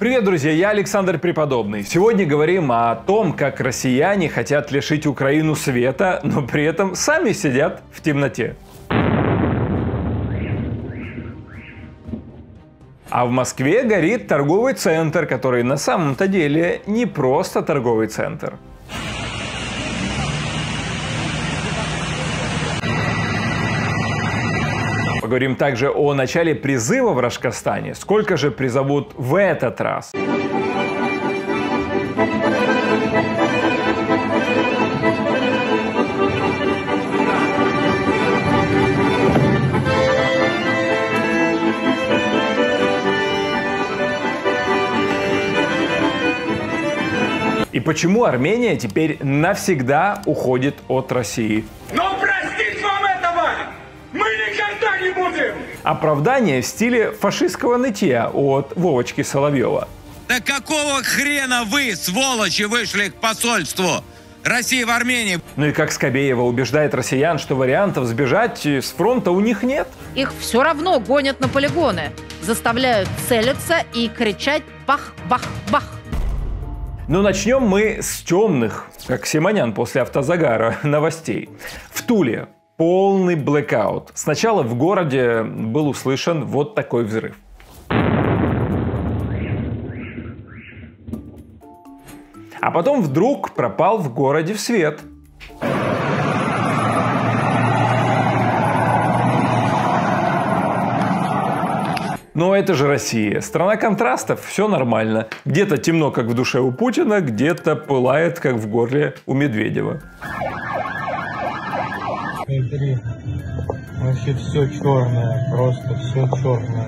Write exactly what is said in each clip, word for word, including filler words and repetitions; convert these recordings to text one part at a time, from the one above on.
Привет, друзья, я Александр Преподобный. Сегодня говорим о том, как россияне хотят лишить Украину света, но при этом сами сидят в темноте. А в Москве горит торговый центр, который на самом-то деле не просто торговый центр. Поговорим также о начале призыва в Рашкастане. Сколько же призовут в этот раз? И почему Армения теперь навсегда уходит от России? Но простить вам этого мы никогда не будем! Оправдание в стиле фашистского нытья от Вовочки Соловьева. Да какого хрена вы, сволочи, вышли к посольству России в Армении? Ну и как Скобеева убеждает россиян, что вариантов сбежать с фронта у них нет. Их все равно гонят на полигоны, заставляют целиться и кричать «бах-бах-бах». Но начнем мы с темных, как Симонян после автозагара, новостей. В Туле полный блэкаут. Сначала в городе был услышан вот такой взрыв. А потом вдруг пропал в городе свет. Но это же Россия. Страна контрастов, все нормально. Где-то темно, как в душе у Путина, где-то пылает, как в горле у Медведева. Смотри, вообще все черное, просто все черное.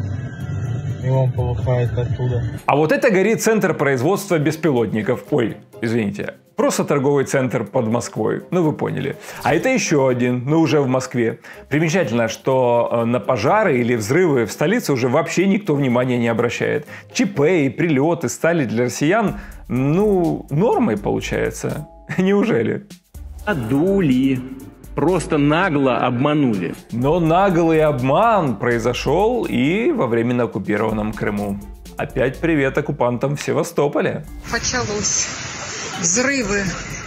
И он полыхает оттуда. А вот это горит центр производства беспилотников. Ой, извините. Просто торговый центр под Москвой. Ну, вы поняли. А это еще один, но уже в Москве. Примечательно, что на пожары или взрывы в столице уже вообще никто внимания не обращает. ЧП и прилеты стали для россиян, ну, нормой получается. Неужели? Надули. Просто нагло обманули. Но наглый обман произошел и во временно оккупированном Крыму. Опять привет оккупантам в Севастополе. Началось. Взрывы,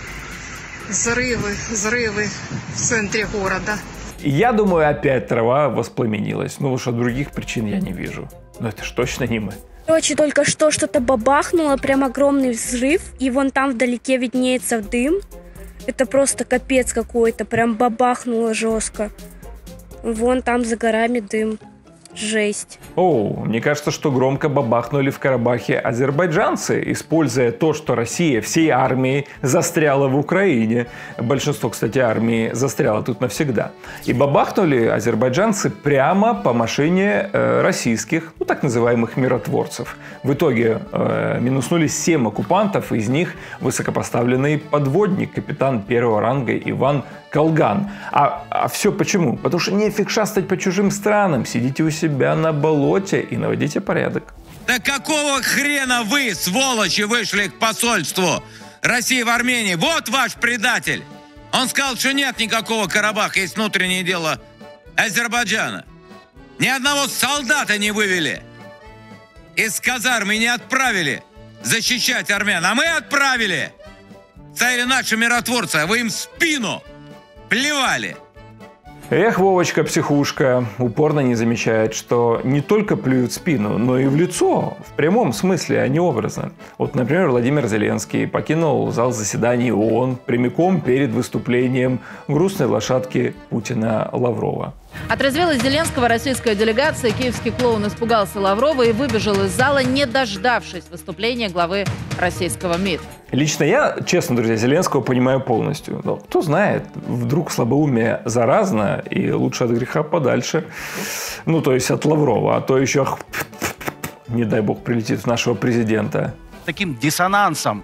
взрывы, взрывы в центре города. Я думаю, опять трава воспламенилась. Ну уж от других причин я не вижу. Но это ж точно не мы. Короче, только что что-то бабахнуло, прям огромный взрыв. И вон там вдалеке виднеется дым. Это просто капец какой-то, прям бабахнуло жестко. Вон там за горами дым. Жесть. Оу, мне кажется, что громко бабахнули в Карабахе азербайджанцы, используя то, что Россия всей армией застряла в Украине. Большинство, кстати, армии застряло тут навсегда. И бабахнули азербайджанцы прямо по машине э, российских, ну так называемых миротворцев. В итоге э, минуснули семь оккупантов, из них высокопоставленный подводник, капитан первого ранга Иван Колган. А, а все почему? Потому что нефиг шастать по чужим странам, сидите у себя на болоте и наводите порядок. Да какого хрена вы, сволочи, вышли к посольству России в Армении? Вот ваш предатель. Он сказал, что нет никакого Карабаха, есть внутреннее дело Азербайджана. Ни одного солдата не вывели. Из казармы не отправили защищать армян. А мы отправили. Стояли наши миротворцы, а вы им в спину плевали. Эх, Вовочка, психушка, упорно не замечает, что не только плюют в спину, но и в лицо, в прямом смысле, а не образно. Вот, например, Владимир Зеленский покинул зал заседаний ООН прямиком перед выступлением грустной лошадки Путина Лаврова. Отрезвела Зеленского российская делегация. Киевский клоун испугался Лаврова и выбежал из зала, не дождавшись выступления главы российского МИД. Лично я, честно, друзья, Зеленского понимаю полностью. Но кто знает, вдруг слабоумие заразно и лучше от греха подальше. Ну, то есть от Лаврова, а то еще, не дай бог, прилетит в нашего президента. Таким диссонансом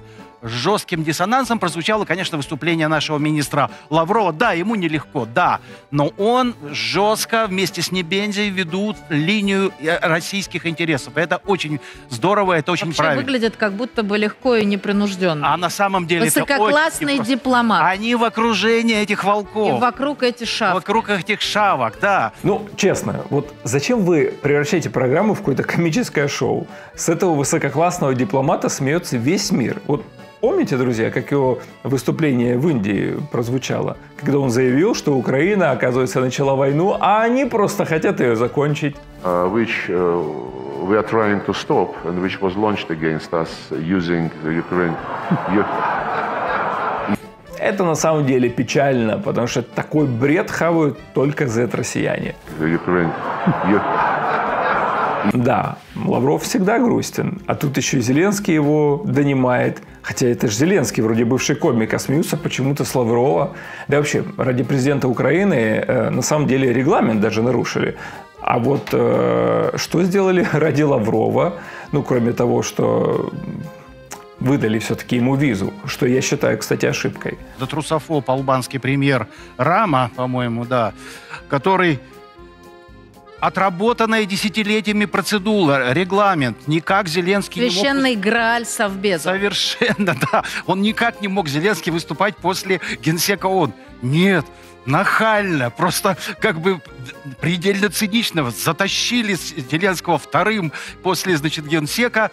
жестким диссонансом прозвучало, конечно, выступление нашего министра Лаврова. Да, ему нелегко, да, но он жестко вместе с Небензей ведут линию российских интересов. Это очень здорово, это очень Вообще правильно. Выглядит как будто бы легко и непринужденно. А на самом деле высококлассный это очень... дипломат. Они в окружении этих волков. И вокруг этих шавок. Вокруг этих шавок, да. Ну, честно, вот зачем вы превращаете программу в какое-то комическое шоу? С этого высококлассного дипломата смеется весь мир. Вот помните, друзья, как его выступление в Индии прозвучало? Когда он заявил, что Украина, оказывается, начала войну, а они просто хотят ее закончить. Uh, which, uh... we are trying to stop, and which was launched against us using the Ukraine. Это на самом деле печально, потому что такой бред хавают только зет-россияне. Ukraine. Да, Лавров всегда грустен, а тут еще и Зеленский его донимает. Хотя это же Зеленский, вроде бывший комик, а смеются почему-то с Лаврова. Да вообще, ради президента Украины э, на самом деле регламент даже нарушили. А вот э, что сделали ради Лаврова, ну, кроме того, что выдали все-таки ему визу, что я считаю, кстати, ошибкой. Это трусофоб, албанский премьер Рама, по-моему, да, который... Отработанная десятилетиями процедура, регламент, никак Зеленский Священный не мог... Грааль Совбеза. Совершенно, да. Он никак не мог, Зеленский, выступать после генсека ООН. Нет, нахально, просто как бы предельно цинично затащили Зеленского вторым после, значит, генсека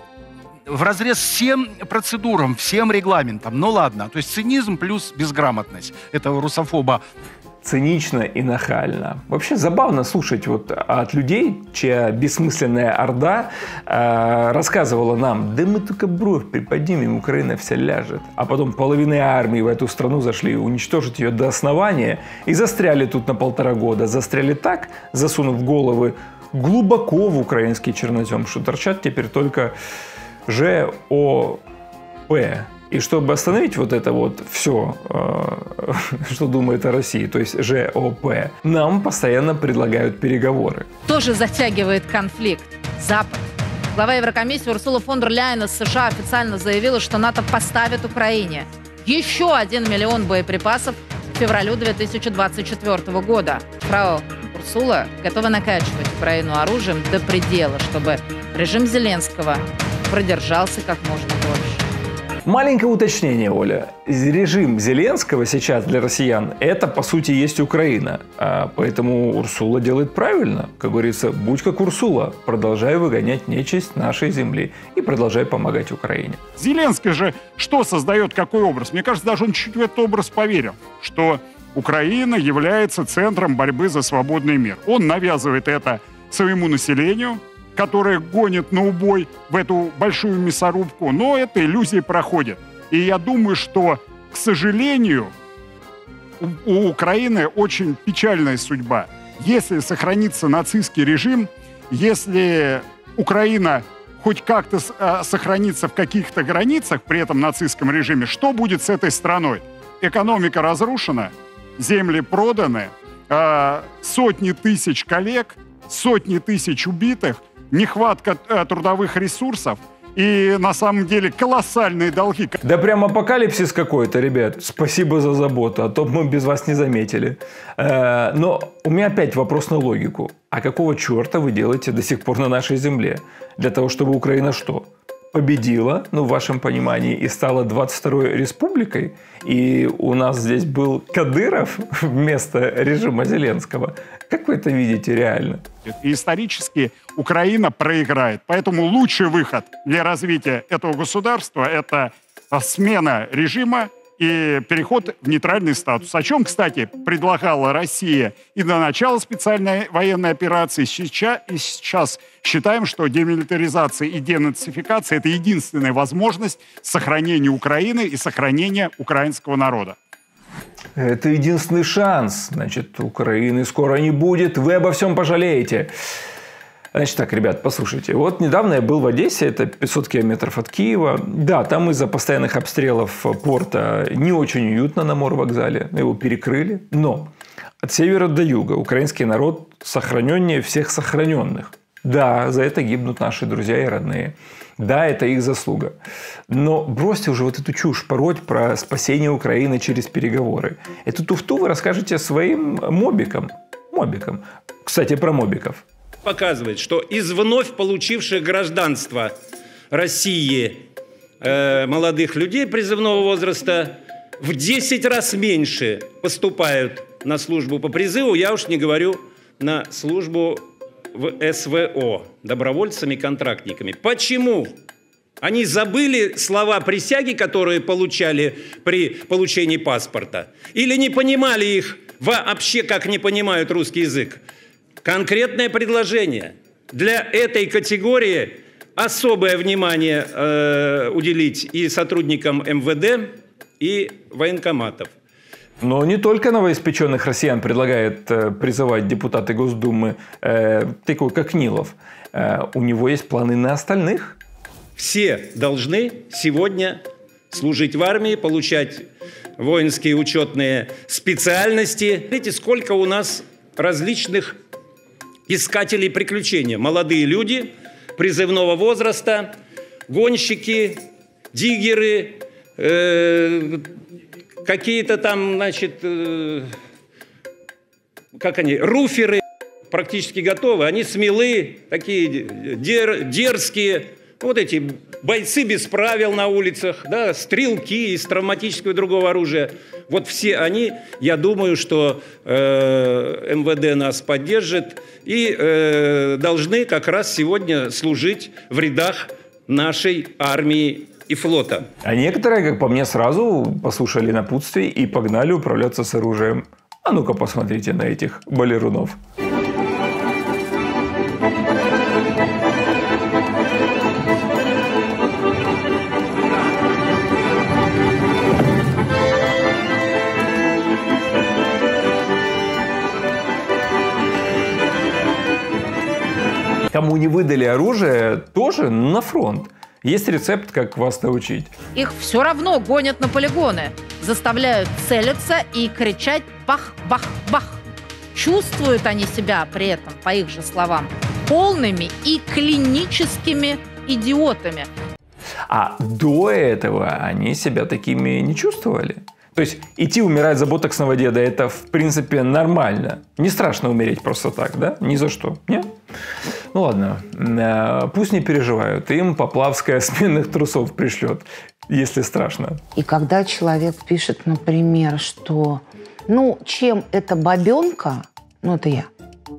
вразрез всем процедурам, всем регламентам. Ну ладно, то есть цинизм плюс безграмотность этого русофоба. Цинично и нахально. Вообще забавно слушать вот от людей, чья бессмысленная орда э, рассказывала нам, да мы только бровь приподнимем, Украина вся ляжет. А потом половины армии в эту страну зашли уничтожить ее до основания и застряли тут на полтора года. Застряли так, засунув головы глубоко в украинский чернозем, что торчат теперь только Ж О П. И чтобы остановить вот это вот все, что думает о России, то есть Ж О П, нам постоянно предлагают переговоры. Тоже затягивает конфликт. Запад. Глава Еврокомиссии Урсула фон дер Ляйен из США официально заявила, что НАТО поставит Украине еще один миллион боеприпасов к февралю две тысячи двадцать четвёртого года. Фрау Урсула готова накачивать Украину оружием до предела, чтобы режим Зеленского продержался как можно дольше. Маленькое уточнение, Оля. Режим Зеленского сейчас для россиян – это, по сути, есть Украина. А поэтому Урсула делает правильно. Как говорится, будь как Урсула. Продолжай выгонять нечисть нашей земли и продолжай помогать Украине. Зеленский же что создает, какой образ? Мне кажется, даже он чуть в этот образ поверил, что Украина является центром борьбы за свободный мир. Он навязывает это своему населению, которые гонят на убой в эту большую мясорубку, но эта иллюзия проходит. И я думаю, что, к сожалению, у, у Украины очень печальная судьба. Если сохранится нацистский режим, если Украина хоть как-то э, сохранится в каких-то границах при этом нацистском режиме, что будет с этой страной? Экономика разрушена, земли проданы, э, сотни тысяч коллег, сотни тысяч убитых, нехватка э, трудовых ресурсов и, на самом деле, колоссальные долги. Да прям апокалипсис какой-то, ребят. Спасибо за заботу, а то мы без вас не заметили. Э, но у меня опять вопрос на логику. А какого черта вы делаете до сих пор на нашей земле? Для того, чтобы Украина что? Победила, ну, в вашем понимании, и стала двадцать второй республикой, и у нас здесь был Кадыров вместо режима Зеленского. Как вы это видите реально? И исторически Украина проиграет. Поэтому лучший выход для развития этого государства – это смена режима и переход в нейтральный статус. О чем, кстати, предлагала Россия и до начала специальной военной операции. Сейчас, и сейчас считаем, что демилитаризация и денацификация – это единственная возможность сохранения Украины и сохранения украинского народа. Это единственный шанс. Значит, Украины скоро не будет. Вы обо всем пожалеете. Значит так, ребят, послушайте. Вот недавно я был в Одессе, это пятьсот километров от Киева. Да, там из-за постоянных обстрелов порта не очень уютно на морвокзале. Его перекрыли. Но от севера до юга украинский народ сохраненнее всех сохраненных. Да, за это гибнут наши друзья и родные. Да, это их заслуга. Но бросьте уже вот эту чушь пороть про спасение Украины через переговоры. Эту туфту вы расскажете своим мобикам. Мобикам. Кстати, про мобиков. Показывает, что из вновь получивших гражданство России э, молодых людей призывного возраста в десять раз меньше поступают на службу по призыву, я уж не говорю на службу в СВО, добровольцами-контрактниками. Почему? Они забыли слова присяги, которые получали при получении паспорта? Или не понимали их вообще, как не понимают русский язык? Конкретное предложение. Для этой категории особое внимание э, уделить и сотрудникам эм вэ дэ, и военкоматов. Но не только новоиспеченных россиян предлагает э, призывать депутаты Госдумы, э, такой как Нилов. Э, у него есть планы на остальных. Все должны сегодня служить в армии, получать воинские учетные специальности. Видите, сколько у нас различных искателей приключений. Молодые люди призывного возраста, гонщики, диггеры, э, какие-то там, значит, э, как они, руферы практически готовы. Они смелые, такие дер, дерзкие. Вот эти бойцы без правил на улицах, да, стрелки из травматического и другого оружия. Вот все они, я думаю, что э, эм вэ дэ нас поддержит и э, должны как раз сегодня служить в рядах нашей армии и флота. А некоторые, как по мне, сразу послушали напутствий и погнали управляться с оружием. А ну-ка посмотрите на этих балерунов. Кому не выдали оружие, тоже на фронт. Есть рецепт, как вас научить. Их все равно гонят на полигоны. Заставляют целиться и кричать «бах-бах-бах». Чувствуют они себя при этом, по их же словам, полными и клиническими идиотами. А до этого они себя такими не чувствовали. То есть идти умирать за ботоксного деда – это, в принципе, нормально. Не страшно умереть просто так, да? Ни за что. Нет? Ну ладно, пусть не переживают. Им Поплавская сменных трусов пришлет, если страшно. И когда человек пишет, например, что ну, чем эта бабенка, ну это я,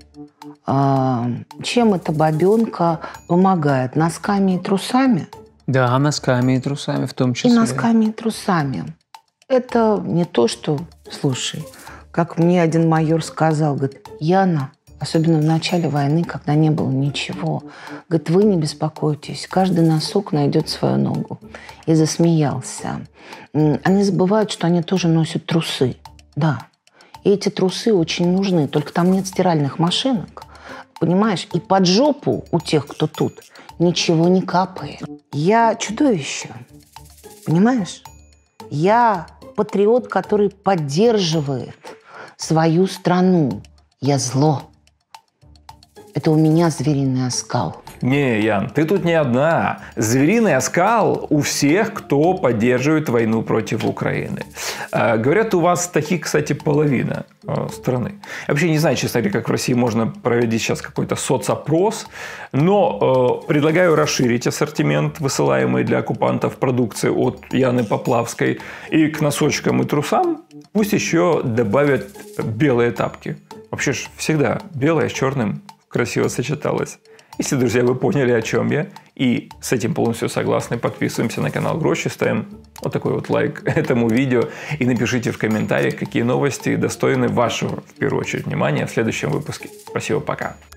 а, чем эта бабенка помогает? Носками и трусами? Да, носками и трусами в том числе. И носками и трусами. Это не то, что, слушай, как мне один майор сказал, говорит, Яна, особенно в начале войны, когда не было ничего, говорит, вы не беспокойтесь, каждый носок найдет свою ногу. И засмеялся. Они забывают, что они тоже носят трусы. Да. И эти трусы очень нужны, только там нет стиральных машинок. Понимаешь? И под жопу у тех, кто тут, ничего не капает. Я чудовище. Понимаешь? Я патриот, который поддерживает свою страну. Я зло. Это у меня звериный оскал. Не, Ян, ты тут не одна. Звериный оскал у всех, кто поддерживает войну против Украины. Э, говорят, у вас таких, кстати, половина э, страны. Я вообще не знаю, честно говоря, как в России можно проводить сейчас какой-то соцопрос, но э, предлагаю расширить ассортимент, высылаемый для оккупантов продукции от Яны Поплавской, и к носочкам и трусам пусть еще добавят белые тапки. Вообще ж всегда белое с черным красиво сочеталось. Если, друзья, вы поняли, о чем я, и с этим полностью согласны, подписываемся на канал Грощи, ставим вот такой вот лайк этому видео и напишите в комментариях, какие новости достойны вашего, в первую очередь, внимания в следующем выпуске. Спасибо, пока.